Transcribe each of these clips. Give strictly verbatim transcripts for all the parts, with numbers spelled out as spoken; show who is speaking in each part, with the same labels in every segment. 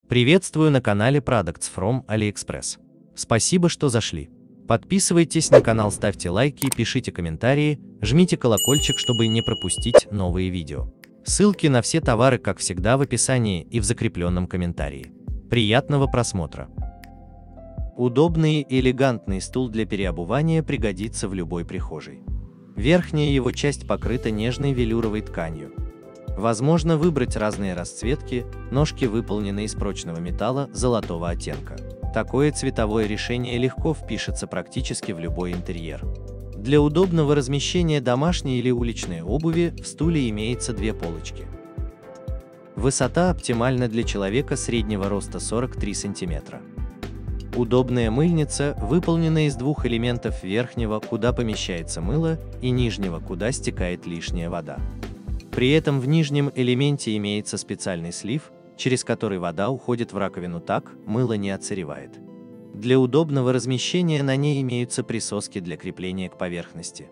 Speaker 1: Приветствую на канале Products from AliExpress. Спасибо, что зашли. Подписывайтесь на канал, ставьте лайки, пишите комментарии, жмите колокольчик, чтобы не пропустить новые видео. Ссылки на все товары, как всегда, в описании и в закрепленном комментарии. Приятного просмотра! Удобный и элегантный стул для переобувания пригодится в любой прихожей. Верхняя его часть покрыта нежной велюровой тканью. Возможно выбрать разные расцветки, ножки выполнены из прочного металла золотого оттенка. Такое цветовое решение легко впишется практически в любой интерьер. Для удобного размещения домашней или уличной обуви в стуле имеется две полочки. Высота оптимальна для человека среднего роста сорок три сантиметра. Удобная мыльница выполнена из двух элементов: верхнего, куда помещается мыло, и нижнего, куда стекает лишняя вода. При этом в нижнем элементе имеется специальный слив, через который вода уходит в раковину, так мыло не отсыревает. Для удобного размещения на ней имеются присоски для крепления к поверхности.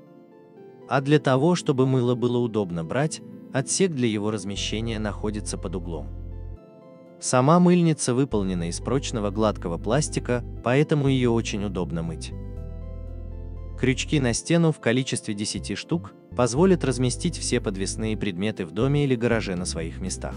Speaker 1: А для того, чтобы мыло было удобно брать, отсек для его размещения находится под углом. Сама мыльница выполнена из прочного гладкого пластика, поэтому ее очень удобно мыть. Крючки на стену в количестве десяти штук позволят разместить все подвесные предметы в доме или гараже на своих местах.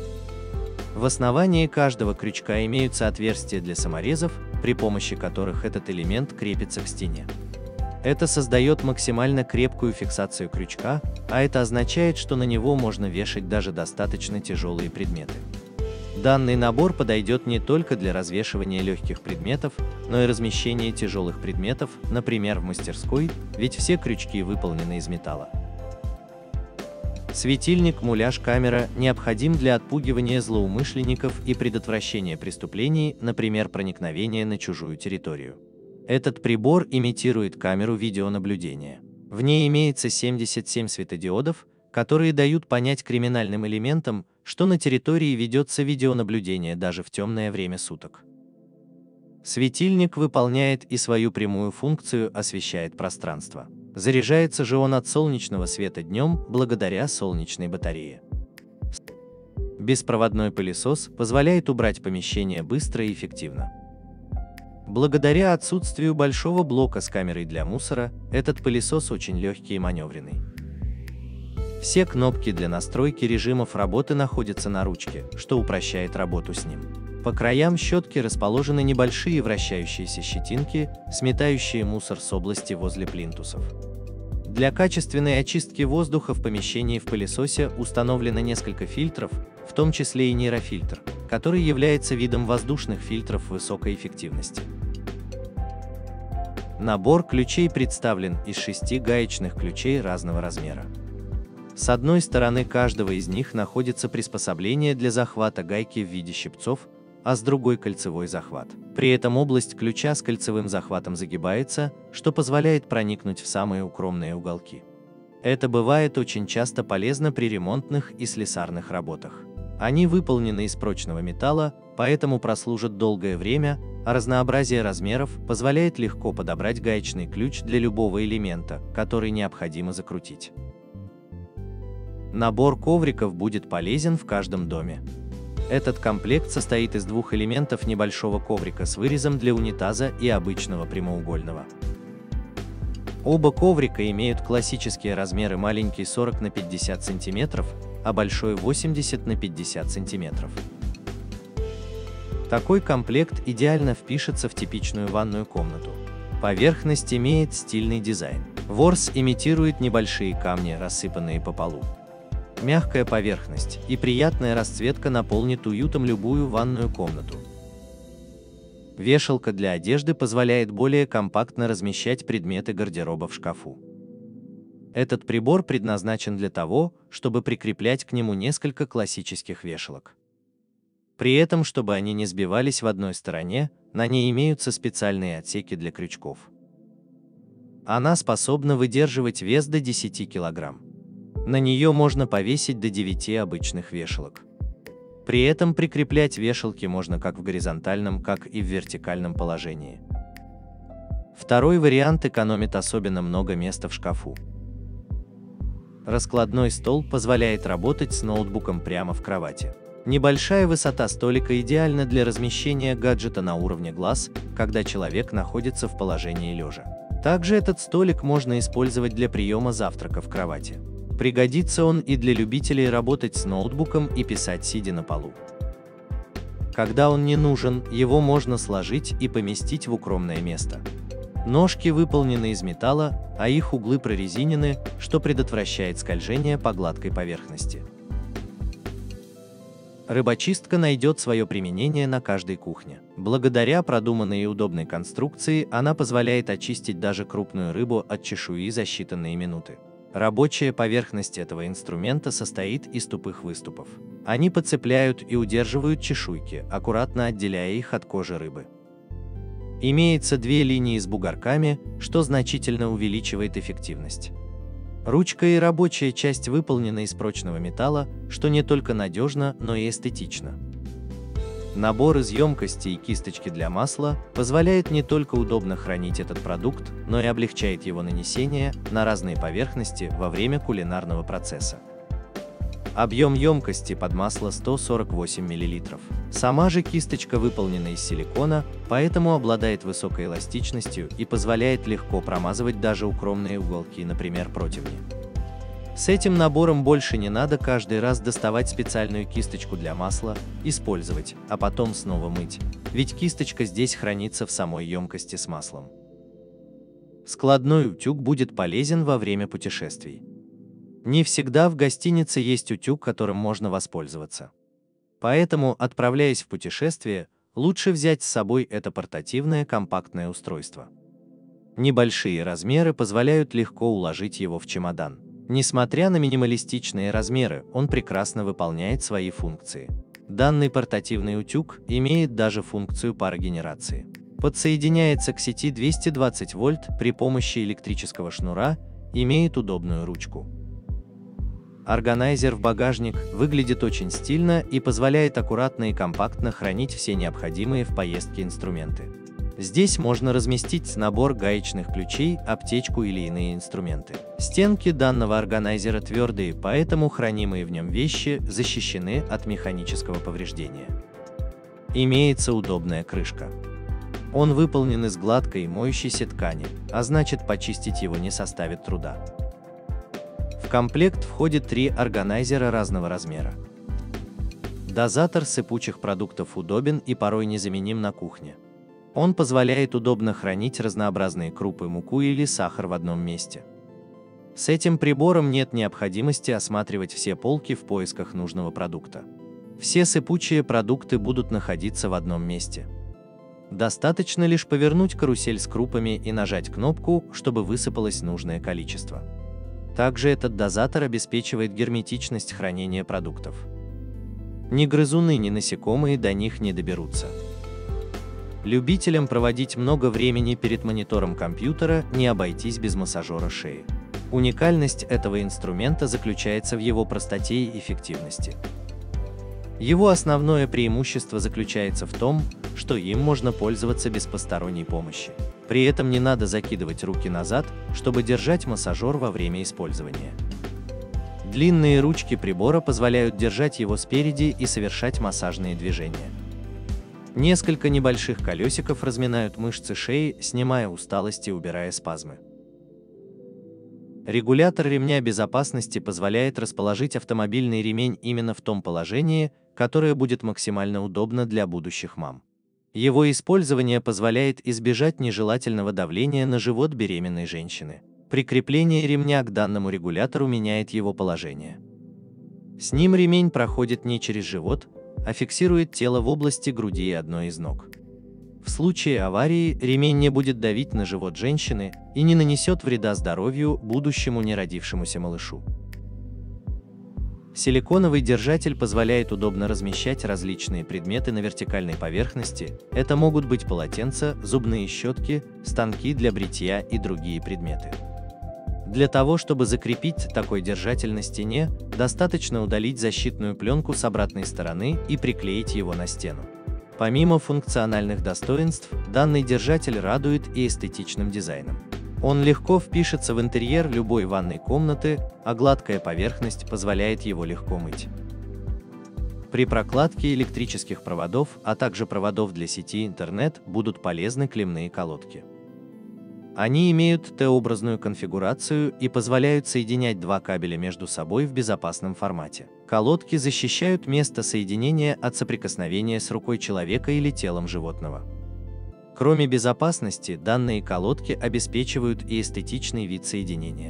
Speaker 1: В основании каждого крючка имеются отверстия для саморезов, при помощи которых этот элемент крепится к стене. Это создает максимально крепкую фиксацию крючка, а это означает, что на него можно вешать даже достаточно тяжелые предметы. Данный набор подойдет не только для развешивания легких предметов, но и размещения тяжелых предметов, например, в мастерской, ведь все крючки выполнены из металла. Светильник муляж-камера необходим для отпугивания злоумышленников и предотвращения преступлений, например, проникновения на чужую территорию. Этот прибор имитирует камеру видеонаблюдения. В ней имеется семьдесят семь светодиодов, которые дают понять криминальным элементам, что на территории ведется видеонаблюдение даже в темное время суток. Светильник выполняет и свою прямую функцию, освещает пространство. Заряжается же он от солнечного света днем благодаря солнечной батарее. Беспроводной пылесос позволяет убрать помещение быстро и эффективно. Благодаря отсутствию большого блока с камерой для мусора, этот пылесос очень легкий и маневренный. Все кнопки для настройки режимов работы находятся на ручке, что упрощает работу с ним. По краям щетки расположены небольшие вращающиеся щетинки, сметающие мусор с области возле плинтусов. Для качественной очистки воздуха в помещении в пылесосе установлено несколько фильтров, в том числе и нейрофильтр, который является видом воздушных фильтров высокой эффективности. Набор ключей представлен из шести гаечных ключей разного размера. С одной стороны каждого из них находится приспособление для захвата гайки в виде щипцов, а с другой кольцевой захват. При этом область ключа с кольцевым захватом загибается, что позволяет проникнуть в самые укромные уголки. Это бывает очень часто полезно при ремонтных и слесарных работах. Они выполнены из прочного металла, поэтому прослужат долгое время, а разнообразие размеров позволяет легко подобрать гаечный ключ для любого элемента, который необходимо закрутить. Набор ковриков будет полезен в каждом доме. Этот комплект состоит из двух элементов: небольшого коврика с вырезом для унитаза и обычного прямоугольного. Оба коврика имеют классические размеры: маленький сорок на пятьдесят сантиметров, а большой восемьдесят на пятьдесят сантиметров. Такой комплект идеально впишется в типичную ванную комнату. Поверхность имеет стильный дизайн. Ворс имитирует небольшие камни, рассыпанные по полу. Мягкая поверхность и приятная расцветка наполнит уютом любую ванную комнату. Вешалка для одежды позволяет более компактно размещать предметы гардероба в шкафу. Этот прибор предназначен для того, чтобы прикреплять к нему несколько классических вешалок. При этом, чтобы они не сбивались в одной стороне, на ней имеются специальные отсеки для крючков. Она способна выдерживать вес до десяти килограмм. На нее можно повесить до девяти обычных вешалок. При этом прикреплять вешалки можно как в горизонтальном, так и в вертикальном положении. Второй вариант экономит особенно много места в шкафу. Раскладной стол позволяет работать с ноутбуком прямо в кровати. Небольшая высота столика идеальна для размещения гаджета на уровне глаз, когда человек находится в положении лежа. Также этот столик можно использовать для приема завтрака в кровати. Пригодится он и для любителей работать с ноутбуком и писать сидя на полу. Когда он не нужен, его можно сложить и поместить в укромное место. Ножки выполнены из металла, а их углы прорезинены, что предотвращает скольжение по гладкой поверхности. Рыбочистка найдет свое применение на каждой кухне. Благодаря продуманной и удобной конструкции она позволяет очистить даже крупную рыбу от чешуи за считанные минуты. Рабочая поверхность этого инструмента состоит из тупых выступов. Они подцепляют и удерживают чешуйки, аккуратно отделяя их от кожи рыбы. Имеется две линии с бугорками, что значительно увеличивает эффективность. Ручка и рабочая часть выполнены из прочного металла, что не только надежно, но и эстетично. Набор из емкости и кисточки для масла позволяет не только удобно хранить этот продукт, но и облегчает его нанесение на разные поверхности во время кулинарного процесса. Объем емкости под масло сто сорок восемь миллилитров. Сама же кисточка выполнена из силикона, поэтому обладает высокой эластичностью и позволяет легко промазывать даже укромные уголки, например, противни. С этим набором больше не надо каждый раз доставать специальную кисточку для масла, использовать, а потом снова мыть, ведь кисточка здесь хранится в самой емкости с маслом. Складной утюг будет полезен во время путешествий. Не всегда в гостинице есть утюг, которым можно воспользоваться. Поэтому, отправляясь в путешествие, лучше взять с собой это портативное компактное устройство. Небольшие размеры позволяют легко уложить его в чемодан. Несмотря на минималистичные размеры, он прекрасно выполняет свои функции. Данный портативный утюг имеет даже функцию парогенерации. Подсоединяется к сети двести двадцать вольт при помощи электрического шнура, имеет удобную ручку. Органайзер в багажник выглядит очень стильно и позволяет аккуратно и компактно хранить все необходимые в поездке инструменты. Здесь можно разместить набор гаечных ключей, аптечку или иные инструменты. Стенки данного органайзера твердые, поэтому хранимые в нем вещи защищены от механического повреждения. Имеется удобная крышка. Он выполнен из гладкой моющейся ткани, а значит, почистить его не составит труда. В комплект входит три органайзера разного размера. Дозатор сыпучих продуктов удобен и порой незаменим на кухне. Он позволяет удобно хранить разнообразные крупы, муку или сахар в одном месте. С этим прибором нет необходимости осматривать все полки в поисках нужного продукта. Все сыпучие продукты будут находиться в одном месте. Достаточно лишь повернуть карусель с крупами и нажать кнопку, чтобы высыпалось нужное количество. Также этот дозатор обеспечивает герметичность хранения продуктов. Ни грызуны, ни насекомые до них не доберутся. Любителям проводить много времени перед монитором компьютера не обойтись без массажера шеи. Уникальность этого инструмента заключается в его простоте и эффективности. Его основное преимущество заключается в том, что им можно пользоваться без посторонней помощи. При этом не надо закидывать руки назад, чтобы держать массажер во время использования. Длинные ручки прибора позволяют держать его спереди и совершать массажные движения. Несколько небольших колесиков разминают мышцы шеи, снимая усталость и убирая спазмы. Регулятор ремня безопасности позволяет расположить автомобильный ремень именно в том положении, которое будет максимально удобно для будущих мам. Его использование позволяет избежать нежелательного давления на живот беременной женщины. Прикрепление ремня к данному регулятору меняет его положение. С ним ремень проходит не через живот, а фиксирует тело в области груди и одной из ног. В случае аварии ремень не будет давить на живот женщины и не нанесет вреда здоровью будущему неродившемуся малышу. Силиконовый держатель позволяет удобно размещать различные предметы на вертикальной поверхности. Это могут быть полотенца, зубные щетки, станки для бритья и другие предметы. Для того, чтобы закрепить такой держатель на стене, достаточно удалить защитную пленку с обратной стороны и приклеить его на стену. Помимо функциональных достоинств, данный держатель радует и эстетичным дизайном. Он легко впишется в интерьер любой ванной комнаты, а гладкая поверхность позволяет его легко мыть. При прокладке электрических проводов, а также проводов для сети интернет будут полезны клеммные колодки. Они имеют Т-образную конфигурацию и позволяют соединять два кабеля между собой в безопасном формате. Колодки защищают место соединения от соприкосновения с рукой человека или телом животного. Кроме безопасности, данные колодки обеспечивают и эстетичный вид соединения.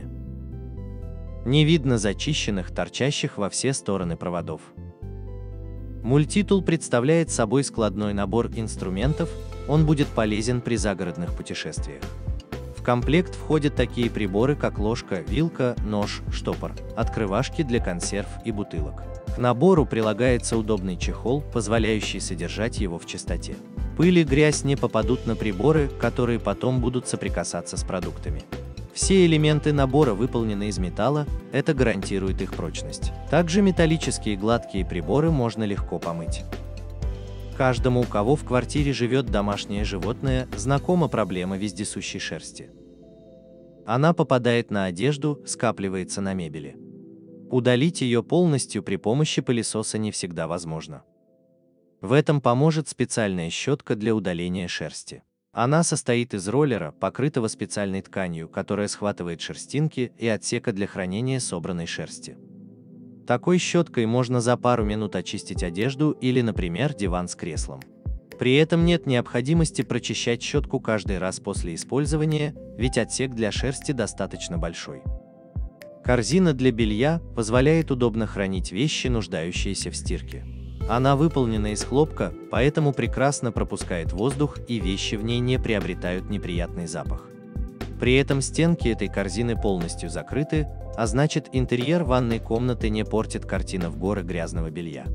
Speaker 1: Не видно зачищенных, торчащих во все стороны проводов. Мультитул представляет собой складной набор инструментов, он будет полезен при загородных путешествиях. В комплект входят такие приборы, как ложка, вилка, нож, штопор, открывашки для консерв и бутылок. К набору прилагается удобный чехол, позволяющий содержать его в чистоте. Пыль и грязь не попадут на приборы, которые потом будут соприкасаться с продуктами. Все элементы набора выполнены из металла, это гарантирует их прочность. Также металлические гладкие приборы можно легко помыть. Каждому, у кого в квартире живет домашнее животное, знакома проблема вездесущей шерсти. Она попадает на одежду, скапливается на мебели. Удалить ее полностью при помощи пылесоса не всегда возможно. В этом поможет специальная щетка для удаления шерсти. Она состоит из роллера, покрытого специальной тканью, которая схватывает шерстинки, и отсека для хранения собранной шерсти. Такой щеткой можно за пару минут очистить одежду или, например, диван с креслом. При этом нет необходимости прочищать щетку каждый раз после использования, ведь отсек для шерсти достаточно большой. Корзина для белья позволяет удобно хранить вещи, нуждающиеся в стирке. Она выполнена из хлопка, поэтому прекрасно пропускает воздух, и вещи в ней не приобретают неприятный запах. При этом стенки этой корзины полностью закрыты, а значит, интерьер ванной комнаты не портит картина в горы грязного белья.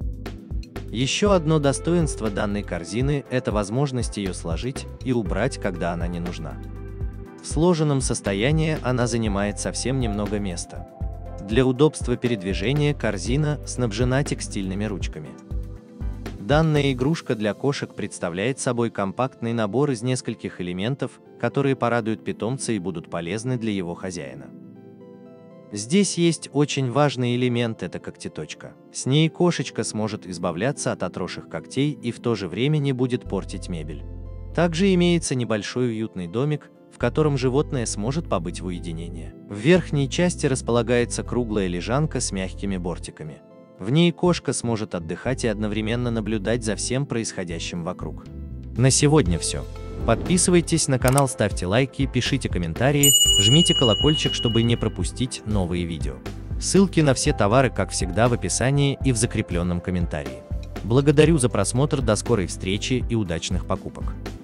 Speaker 1: Еще одно достоинство данной корзины – это возможность ее сложить и убрать, когда она не нужна. В сложенном состоянии она занимает совсем немного места. Для удобства передвижения корзина снабжена текстильными ручками. Данная игрушка для кошек представляет собой компактный набор из нескольких элементов, которые порадуют питомца и будут полезны для его хозяина. Здесь есть очень важный элемент – это когтеточка. С ней кошечка сможет избавляться от отросших когтей и в то же время не будет портить мебель. Также имеется небольшой уютный домик, в котором животное сможет побыть в уединении. В верхней части располагается круглая лежанка с мягкими бортиками. В ней кошка сможет отдыхать и одновременно наблюдать за всем происходящим вокруг. На сегодня все. Подписывайтесь на канал, ставьте лайки, пишите комментарии, жмите колокольчик, чтобы не пропустить новые видео. Ссылки на все товары, как всегда, в описании и в закрепленном комментарии. Благодарю за просмотр, до скорой встречи и удачных покупок!